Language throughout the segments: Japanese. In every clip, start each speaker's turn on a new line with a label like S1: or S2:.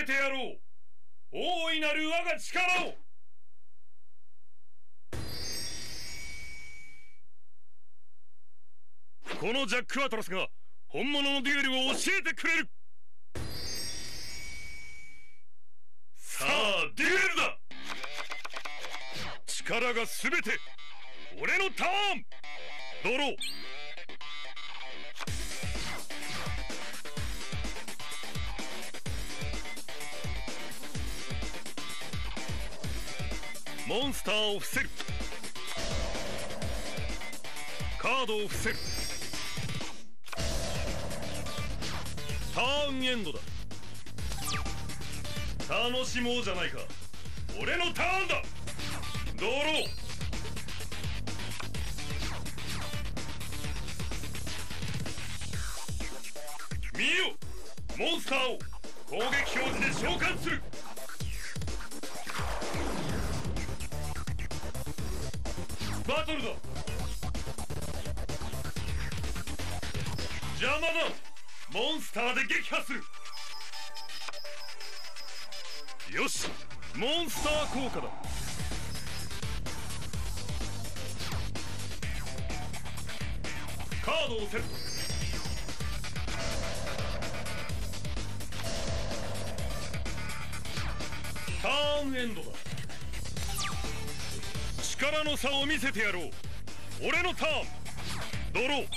S1: せてやろう。大いなる我が力を。このジャック・アトラスが本物のデュエルを教えてくれる。さあデュエルだ。力が全て俺のターン。ドロー。モンスターを伏せる。カードを伏せる。ターンエンドだ。楽しもうじゃないか。俺のターンだ。ドロー。見よ、モンスターを攻撃表示で召喚する。バトルだ。邪魔だ。モンスターで撃破する。よし、モンスター効果だ。カードをセット。ターンエンドだ。力の差を見せてやろう。俺のターン。ドロー。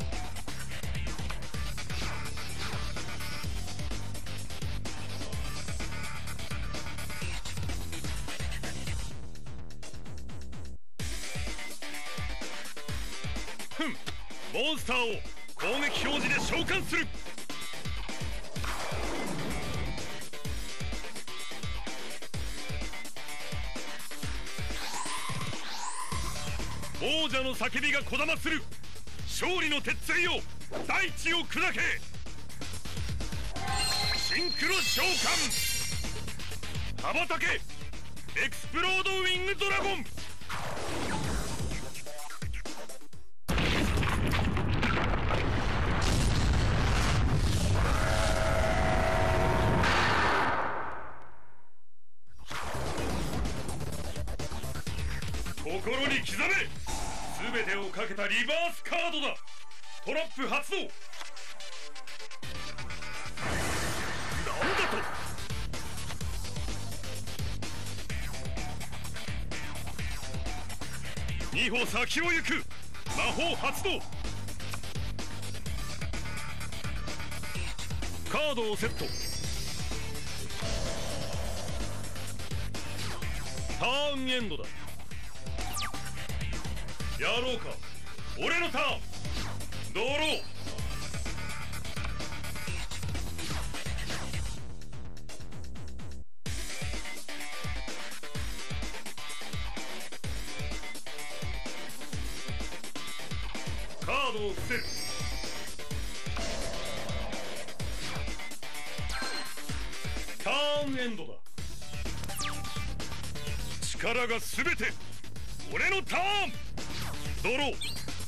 S1: モンスターを攻撃表示で召喚する。王者の叫びがこだまする。勝利の鉄槌を大地を砕け。シンクロ召喚。羽ばたけエクスプロードウィングドラゴン。心に刻め。全てをかけたリバースカードだ。トラップ発動。なんだと。2歩先を行く。魔法発動。カードをセット。ターンエンドだ。やろうか。俺のターン。ドロー。カードを伏せる。ターンエンドだ。力が全て俺のターン。ドロー。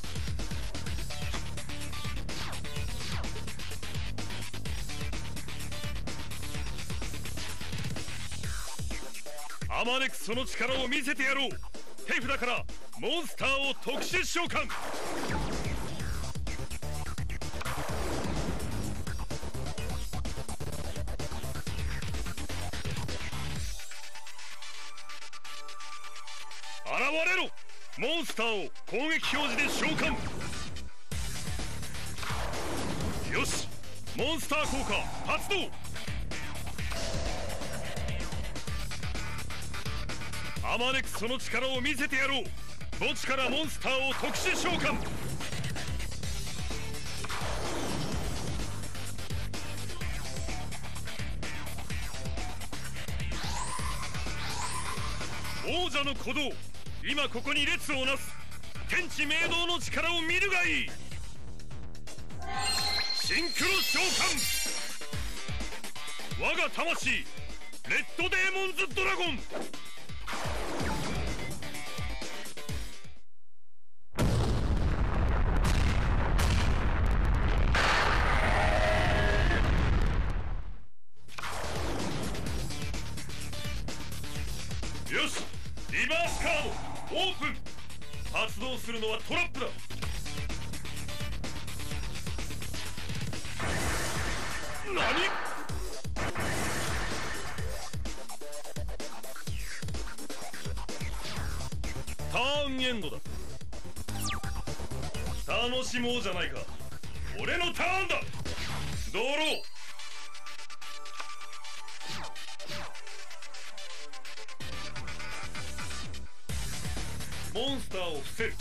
S1: あまねくその力を見せてやろう。手札からモンスターを特殊召喚。現れろ。モンスターを攻撃表示で召喚。よし、モンスター効果発動。あまねくその力を見せてやろう。墓地からモンスターを特殊召喚。王者の鼓動。今ここに列をなす。天地明道の力を見るがいい。シンクロ召喚。我が魂レッドデーモンズドラゴン。 オープン。発動するのはトラップだ。何？ターンエンドだ。楽しもうじゃないか。俺のターンだ。ドロー。モンスターを伏せる。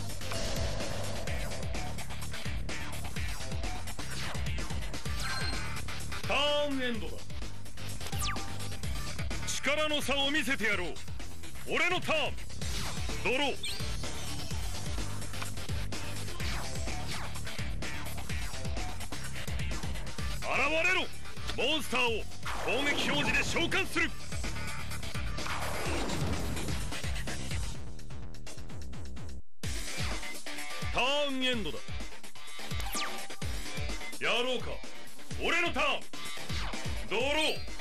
S1: ターンエンドだ。力の差を見せてやろう。俺のターン。ドロー。現れろ。モンスターを攻撃表示で召喚する。ターンエンドだ。やろうか。俺のターン。ドロー。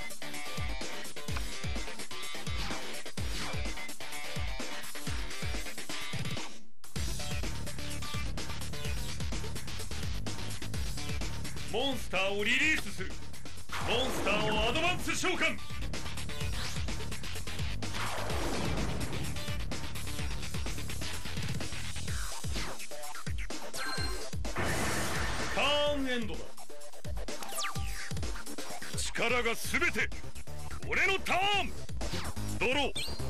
S1: モンスターをリリースする。モンスターをアドバンス召喚。ターンエンドだ。力がすべて俺のターン。ドロー。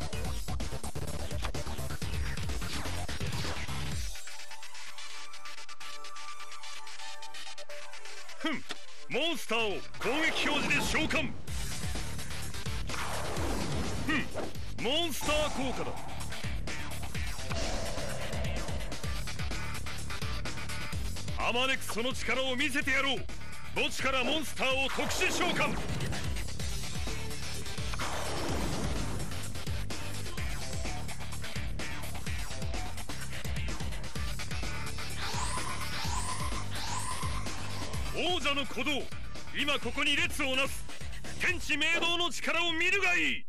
S1: モンスターを攻撃表示で召喚。モンスター効果だ。あまねくその力を見せてやろう。墓地からモンスターを特殊召喚。王者の鼓動、今ここに列をなす。天地明道の力を見るがいい。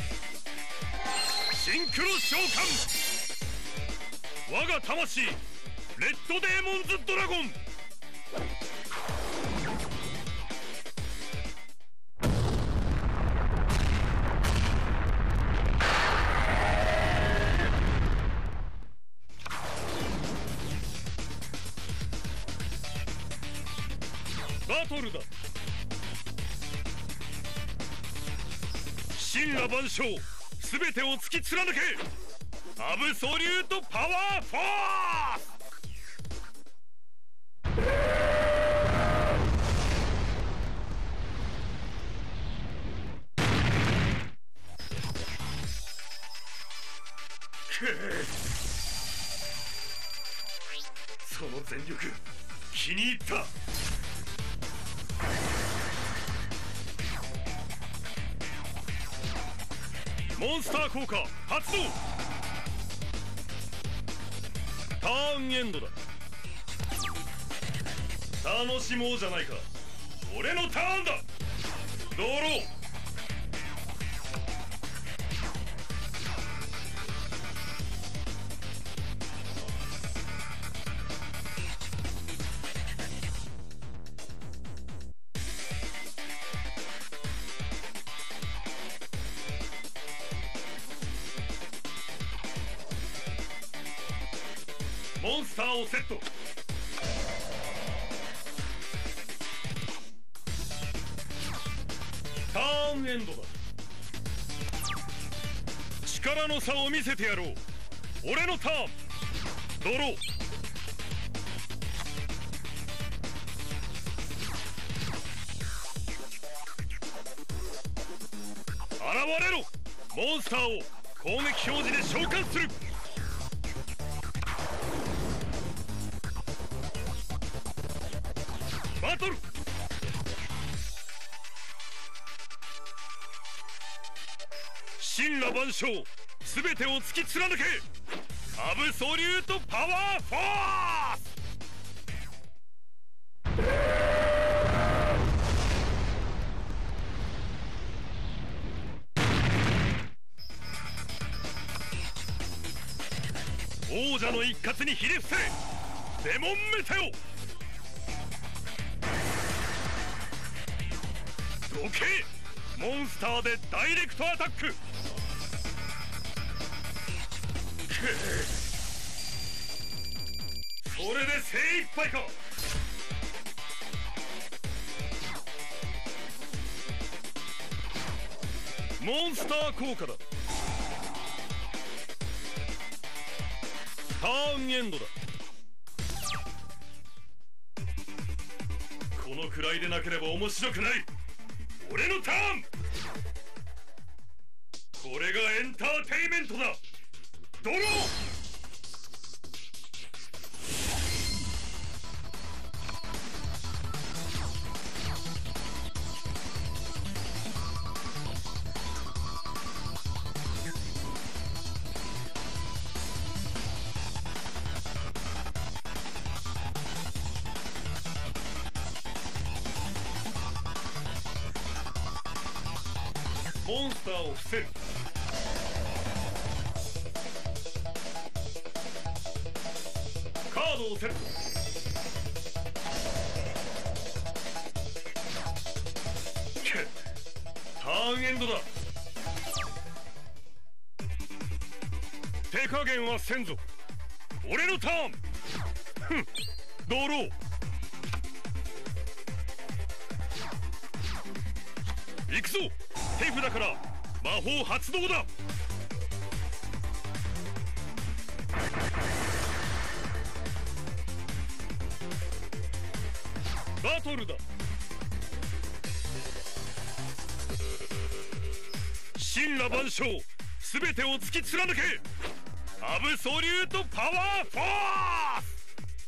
S1: シンクロ召喚。我が魂レッドデーモンズドラゴン。バトルだ。神羅万象、すべてを突き貫け。アブソリュートパワーフォース。その全力気に入った。モンスター効果発動。ターンエンドだ。楽しもうじゃないか。俺のターンだ。ドロー。モンスターをセット。ターンエンドだ。力の差を見せてやろう。俺のターン。ドロー。現れろ。モンスターを攻撃表示で召喚する。バトル。神羅万象、すべてを突き貫け。アブソリュートパワーフォース。 王者の一括にひれ伏せ。デモンメテオ。どけ。モンスターでダイレクトアタック。それで精一杯か。モンスター効果だ。ターンエンドだ。このくらいでなければ面白くない。俺のターン。これがエンターテイメントだ。ドロー。モンスターを伏せる。カードをセット。ターンエンドだ。手加減はせんぞ。俺のターン。ふん、ドロー。行くぞ。手札から魔法発動だ。バトルだ。神羅万象すべてを突き貫け。アブソリュートパワーフォース。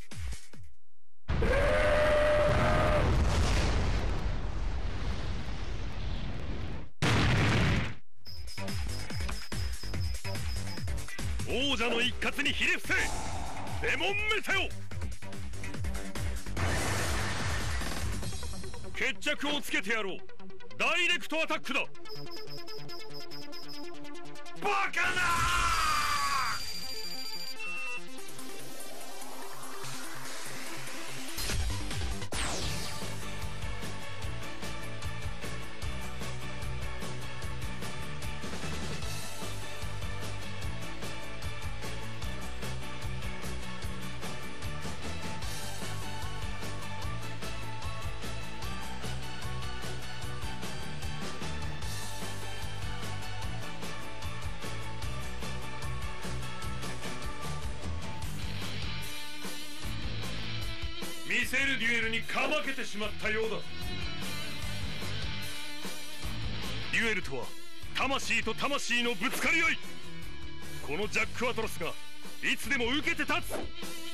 S1: 王者の一括にひれ伏せ。デモンメテオ。決着をつけてやろう。ダイレクトアタックだ。バカなー。見せるデュエルにかまけてしまったようだ。デュエルとは魂と魂のぶつかり合い。このジャック・アトラスがいつでも受けて立つ。